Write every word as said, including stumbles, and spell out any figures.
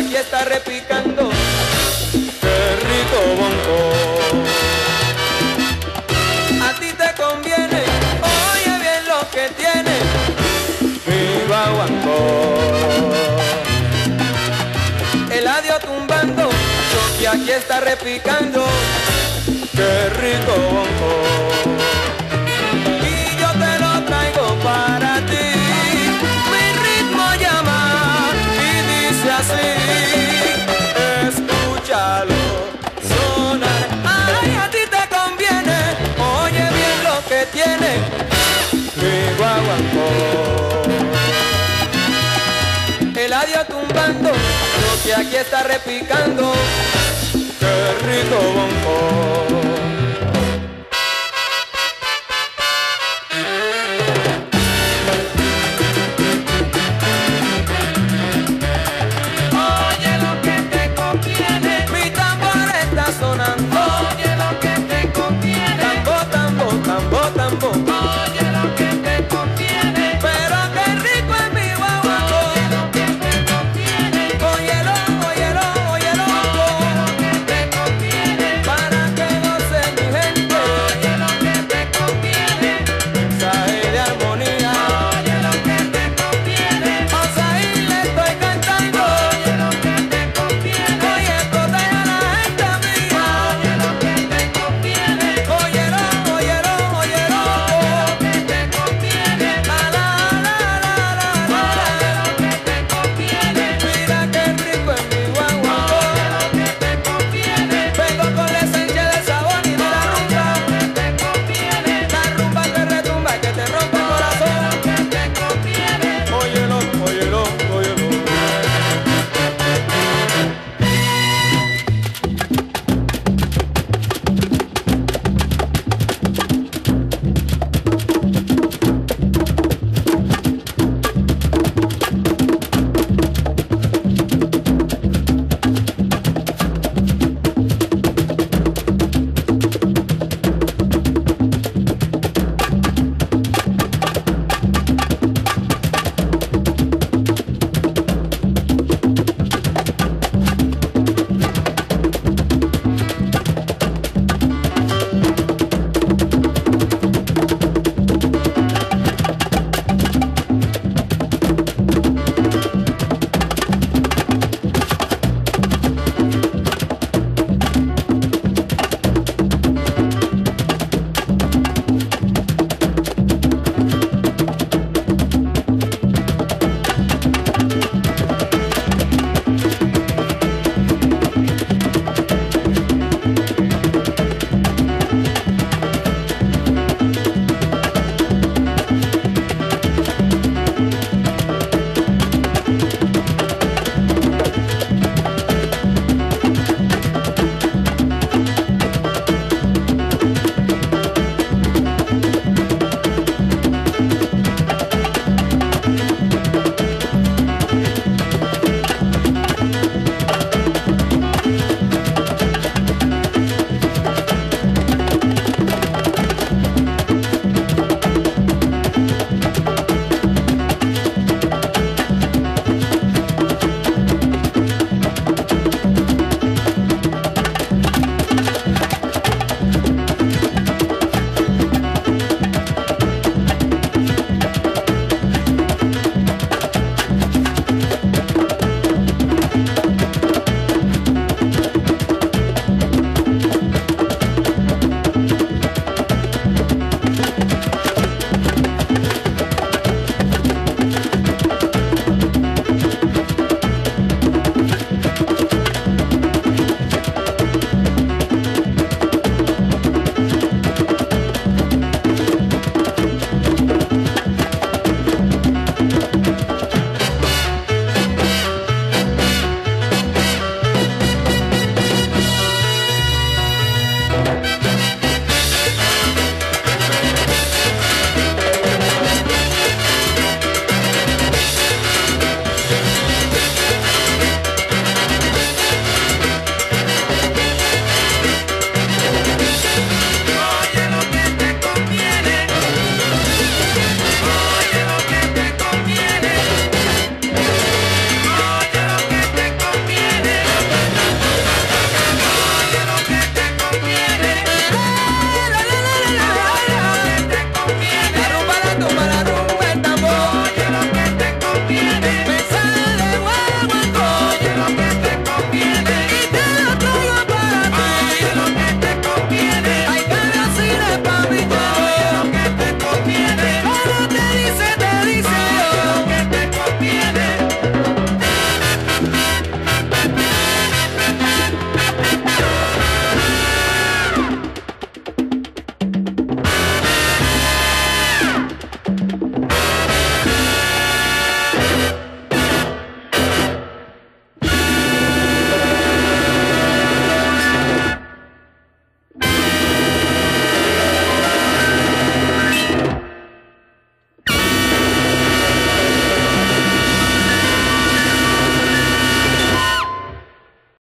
aquí está repicando. Qué rico bonco. A ti te conviene, oye bien lo que tiene mi guaguancó. El adiós tumbando, lo que aquí está repicando. Qué rico bonco. Y yo te lo traigo para ti. Mi ritmo llama y dice así. Escúchalo sonar. Ay, a ti te conviene. Oye bien lo que tiene mi guaguancó. El adiós tumbando, lo que aquí está repicando. Qué rico bonco.